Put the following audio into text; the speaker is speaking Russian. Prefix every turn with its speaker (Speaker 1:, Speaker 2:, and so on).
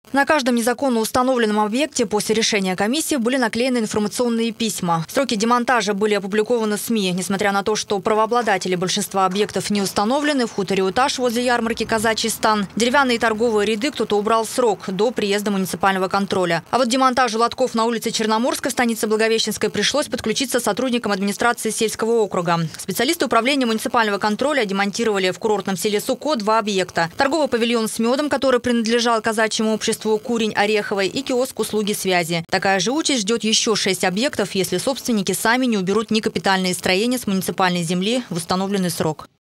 Speaker 1: На каждом незаконно установленном объекте после решения комиссии были наклеены информационные письма. Сроки демонтажа были опубликованы в СМИ. Несмотря на то, что правообладатели большинства объектов не установлены, в хуторе Уташ возле ярмарки «Казачий стан» деревянные торговые ряды кто-то убрал в срок до приезда муниципального контроля. А вот демонтажу лотков на улице Черноморской в станице Благовещенской пришлось подключиться сотрудникам администрации сельского округа. Специалисты управления муниципального контроля демонтировали в курортном селе Суко 2 объекта. Торговый павильон с медом, который принадлежал казачьему обществу «Курень Ореховой», и киоск услуги связи. Такая же участь ждет еще 6 объектов, если собственники сами не уберут некапитальные строения с муниципальной земли в установленный срок.